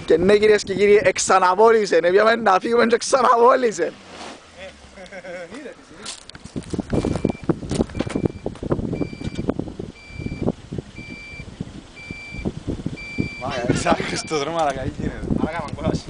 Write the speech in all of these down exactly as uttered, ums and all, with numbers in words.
Και ναι κυρίες και κύριοι, εξαναβόλησε, έπιαμε να φύγουμε και εξαναβόλησε. Μάγα, εξάρχεις το δρόμο, αλλά καλή γίνεται. Άρα κάμαν κόλλας.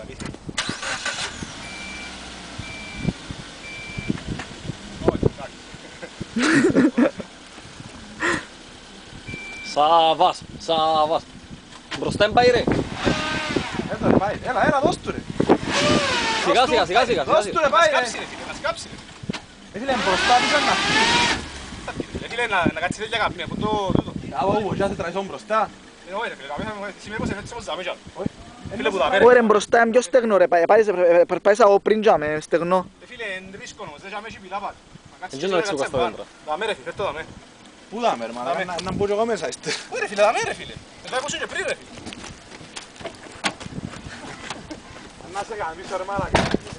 Σαβάς, Σαβάς. Μπροστά πάει ρε. Έλα ρε πάει, έλα, έλα, δώσ' του ρε. Σιγά, σιγά, σιγά, σιγά. Δώσ' του ρε πάει ρε. Σκάψει ρε φίλε, να σκάψει ρε. Ε, φίλε, μπροστά πίσω να φύγει. Ρε φίλε, να κάτσει τέτοια καπνή από το τούτο. Κάπου όπου, και θα τραβήσω μπροστά. Ε, όχι ρε φίλε, καπνή, σήμερα πως έτσι όπως δάμε κι άλλο. Φίλε που τα Ωραία, μπροστά είναι πιο στεγνό ρε, πάει από πριν τζάμε, στεγνό. Ρε φίλε, είναι ρίσκο όμως, δεν τζάμε έχει πιλά πάνω. Δεν να έξω καστά δέντρα. Δάμε ρε φίλε, φέρ' το δάμε. Πού δάμε ρε μάνα, να μπω κι εγώ μέσα είστε. Όχι ρε φίλε, δάμε ρε φίλε. Εδώ έχω και πριν ρε φίλε. Να σε καμίσω ρε μάλακα.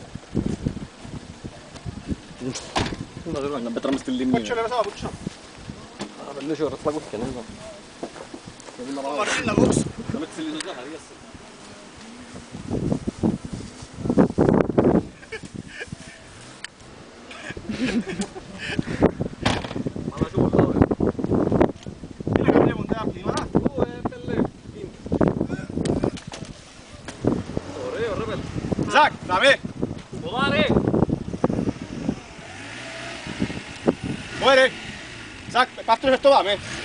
Να δω, να πετράμε στη λίμνη. Κότσο ρε μέσα παπούτσο. Λέει ώρα στα κούθηκια, ναι. Ο Μαρτίν να κόψει. Να με ξυλίζω για να διάσαι. Μάνα σου πολλά ρε. Είναι καμία μοντέα πλήμα. Ω, ε, πέλε. Ωραίο ρε πέλε. Ζακ, δάμε. Ποδά ρε. Ωραία. Ζακ, πάθτω φέρ' το δάμε.